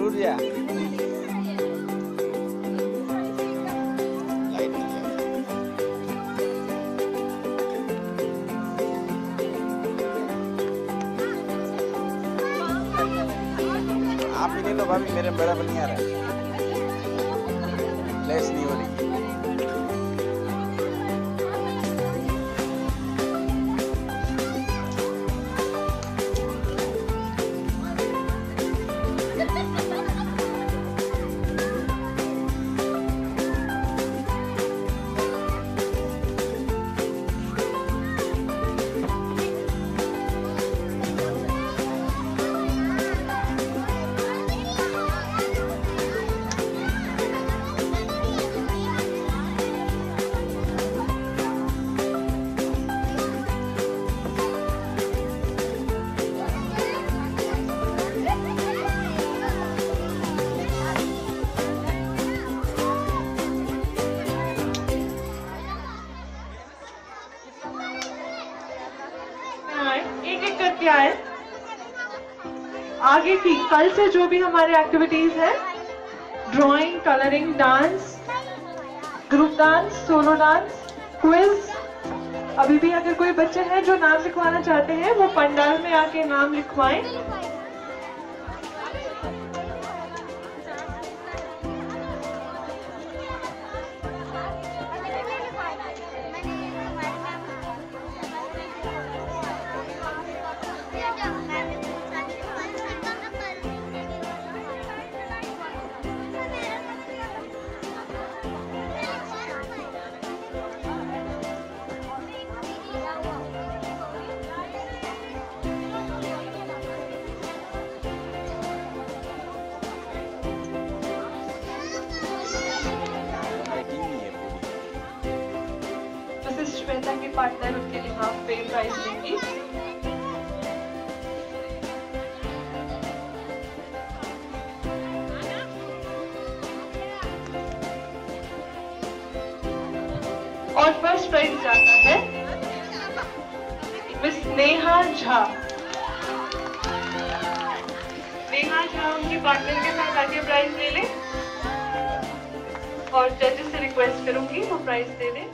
उठ जा। आप ही ले लो भाभी, मेरे बड़ा नहीं आ रहा है, लेस नहीं हो रही। क्या है आगे की कल से जो भी हमारे एक्टिविटीज है, drawing, colouring, dance, group dance, solo dance, quiz. अभी भी अगर कोई बच्चे हैं जो नाम लिखवाना चाहते हैं वो पंडाल में आके नाम लिखवाएं। श्वेता के पार्टनर उनके यहाँ पे प्राइज लेंगी। और फर्स्ट प्राइज जाता है मिस नेहा झा। नेहा झा उनकी पार्टनर के साथ आके प्राइज ले ले और जजेस से रिक्वेस्ट करूंगी वो प्राइज दे दें।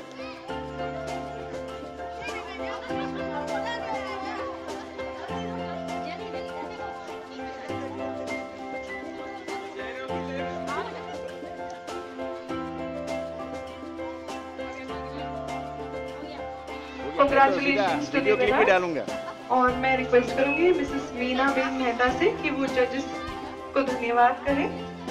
Congratulations to the winner। और मैं रिक्वेस्ट करूंगी मिसेस मीना बेन मेहता से कि वो जजेस को धन्यवाद करें।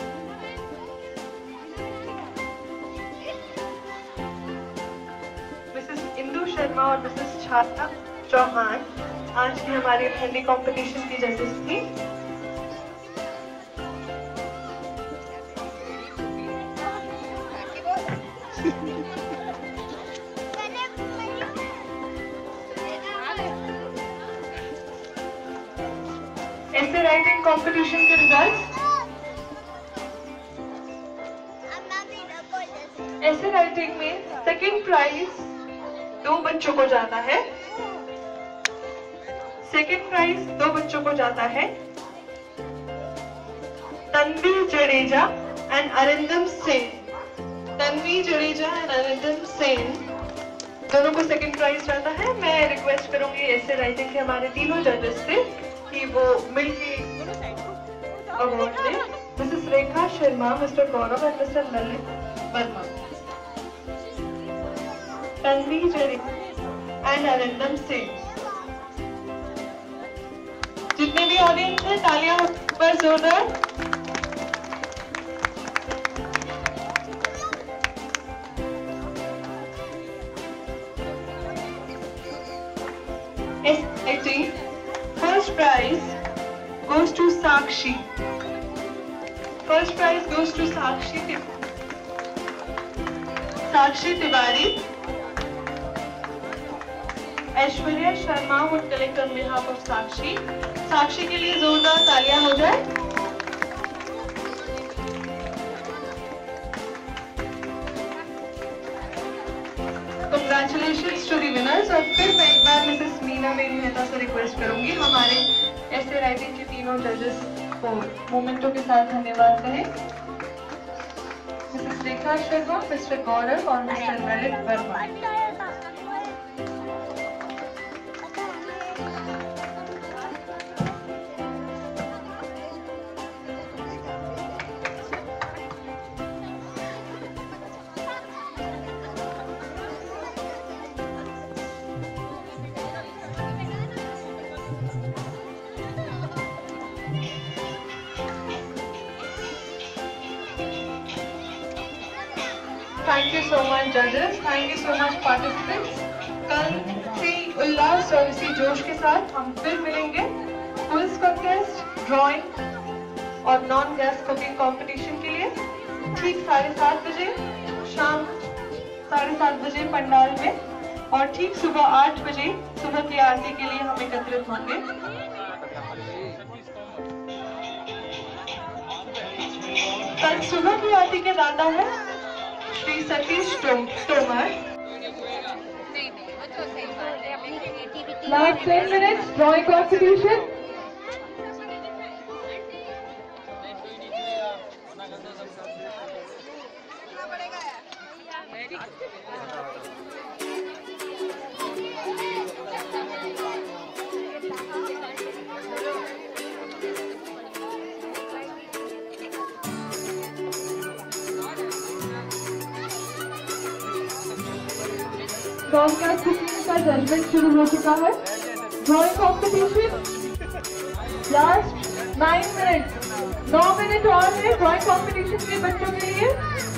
मिसेस इंदु शर्मा और मिसेस छात्रा चौहान आज की हमारे मेहंदी कंपटीशन की जजेस थी। ऐसे राइटिंग कंपटीशन के रिजल्ट्स, ऐसे राइटिंग में सेकंड प्राइज 2 बच्चों को जाता है। सेकंड प्राइज 2 बच्चों को जाता है। तन्वी जडेजा एंड अरिंदम सेन। तन्वी जडेजा एंड अरिंदम सेन दोनों को सेकंड प्राइज जाता है। मैं रिक्वेस्ट करूंगी ऐसे राइटिंग के हमारे तीनों जजेस से कि वो मिलके अवार्ड दें। Mrs Rekha Sharma, Mr Gaurav and Mr Lalit Verma. Tanvi Jadeja and Arindam Sen. जितने भी ऑडियंस हैं तालियां पर जोरदार। First prize goes to Sakshi. First prize goes to Sakshi Tiwari. Aishwarya Sharma would collect on behalf of Sakshi. साक्षी के लिए जोरदार तालियां हो जाए। Congratulations to the winners। और फिर मैं एक बार मिसेस मीना बेन मेहता से रिक्वेस्ट करूंगी हमारे ऐसे राइटिंग के तीनों जजेस को मोमेंटों के साथ धन्यवाद कहें। मिसेस रेखा शर्मा, मिस्टर गौरव और Mr Lalit Verma. Thank you so much judges, thank you so much participants। कल इसी उल्लास और इसी जोश के साथ हम फिर मिलेंगे क्विज कॉन्टेस्ट, ड्राइंग और नॉन गैस कुकिंग कंपटीशन के लिए ठीक 7:30 बजे, शाम 7:30 बजे पंडाल में, और ठीक सुबह 8 बजे सुबह की आरती के लिए हम एकत्रित होंगे। कल सुबह की आरती के दाता है Shri Satish Tomar. Last 10 minutes drawing competition। Drawing का जजमेंट शुरू हो चुका है। Drawing competition last 9 minute, 9 minute और है ड्राइंग कॉम्पिटिशन के बच्चों के लिए।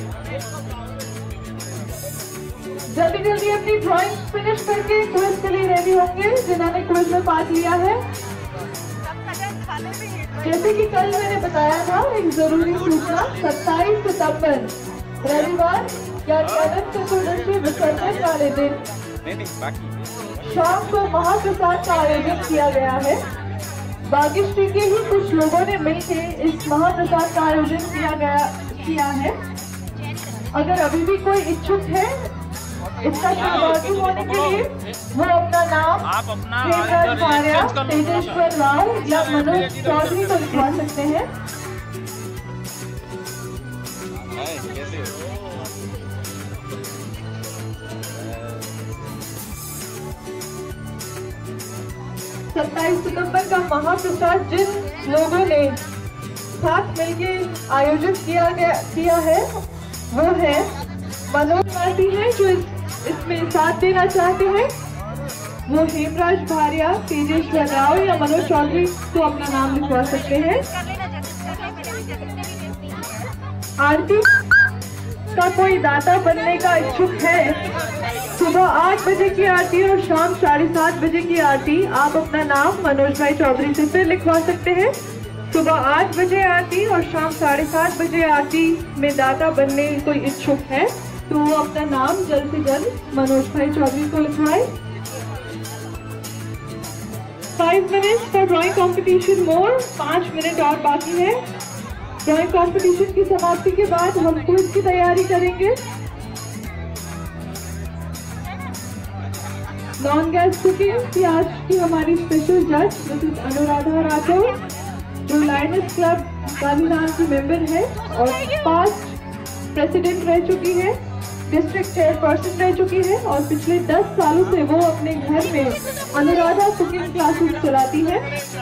जल्दी जल्दी अपनी ड्राइंग फिनिश करके क्विज के लिए रेडी होंगे जिन्होंने क्विज में पार्ट लिया है। जैसे कि कल मैंने बताया था, एक जरूरी सूचना, 27 सितंबर रविवार या अनंत चतुर्दशी विसर्जन वाले दिन शाम को महाप्रसाद का आयोजन किया गया है। बागेश्री के ही कुछ लोगों ने मिलकर इस महाप्रसाद का आयोजन किया है। अगर अभी भी कोई इच्छुक है इसका सहभागी होने के लिए, वो अपना नाम हेमराज भार्या, तेजेश्वर राव या मनोज चौधरी को लिखवा सकते हैं। सत्ताईस सितंबर का महाप्रसाद जिन लोगों ने साथ मिलकर आयोजित किया है वो है मनोज चौधरी है, जो इसमें साथ देना चाहते हैं। वो हेमराज भार्या, तेजेश्वर राव या मनोज चौधरी को अपना नाम लिखवा सकते हैं। आरती का कोई दाता बनने का इच्छुक है, सुबह 8 बजे की आरती और शाम 7:30 बजे की आरती, आप अपना नाम मनोज भाई चौधरी से फिर लिखवा सकते हैं। सुबह 8 बजे आरती और शाम 7:30 बजे आरती में दाता बनने कोई इच्छुक है तो वो अपना नाम जल्द से जल्द मनोज भाई चौधरी को लिखवाए। 5 minutes for drawing competition more, 5 minute और बाकी है। ड्राइंग कॉम्पिटिशन की समाप्ति के बाद हम क्विज की तैयारी करेंगे। नॉन गैस कुकिंग की आज की हमारी स्पेशल जज मिसेस अनुराधा राठौर, जो लायनेस क्लब गांधीधाम की मेंबर है और पास्ट प्रेसिडेंट रह चुकी है, डिस्ट्रिक्ट चेयरपर्सन रह चुकी है और पिछले 10 सालों से वो अपने घर में अनुराधा कुकिंग क्लासेस चलाती है।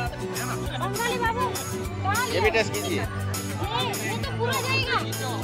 ये भी टेस्ट कीजिए। ये तो पूरा जाएगा।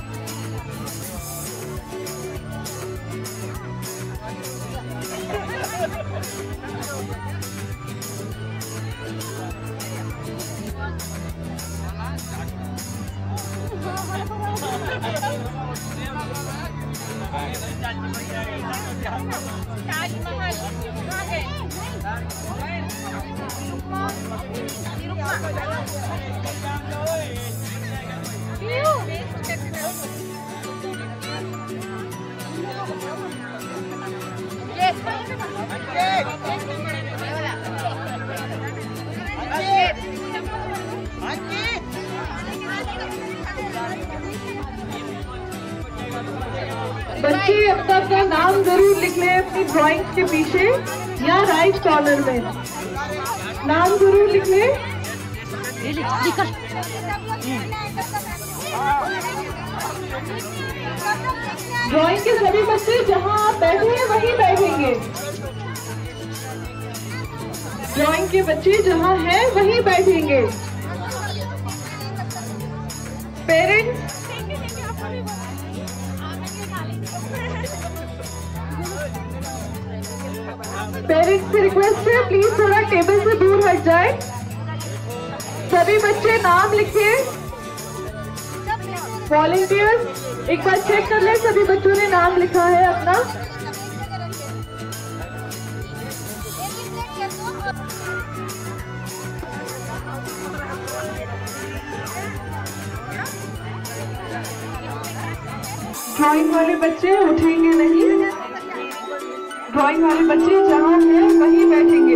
बच्चे अपना नाम जरूर लिख लें अपनी ड्राइंग्स के पीछे या राइट कॉर्नर में, नाम जरूर लिख लें। ड्राइंग के सभी बच्चे जहां आप बैठे हैं वहीं बैठेंगे। ड्राइंग के बच्चे जहां हैं वहीं बैठेंगे। पेरेंट्स से रिक्वेस्ट है, प्लीज थोड़ा टेबल से दूर हट जाए। सभी बच्चे नाम लिखिए। वॉलंटियर्स एक बार चेक कर ले सभी बच्चों ने नाम लिखा है अपना। ड्राइंग वाले बच्चे उठेंगे नहीं। ड्राइंग वाले बच्चे जहां हैं वहीं बैठेंगे।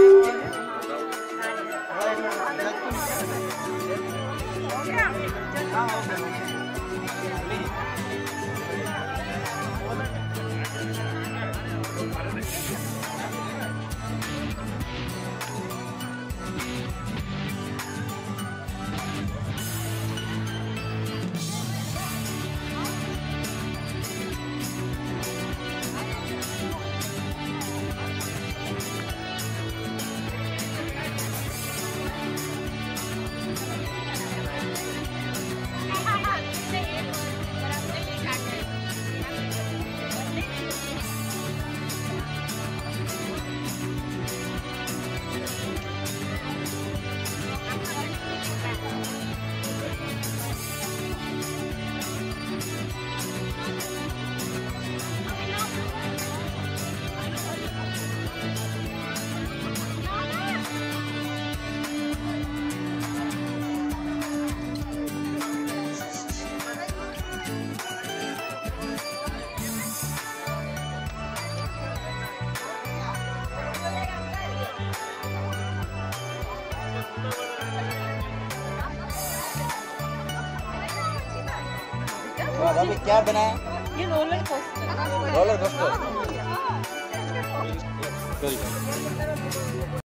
अभी क्या बनाया? ये रोलर कोस्टर। Roller coaster.